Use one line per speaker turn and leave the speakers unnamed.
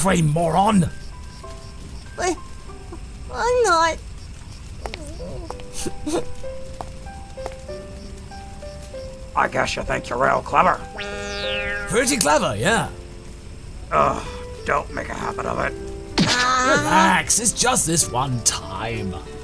between, moron!
I'm not.
I guess you think you're real clever.
Pretty clever, yeah.
Ugh, don't make a habit of it.
Relax, it's just this one time.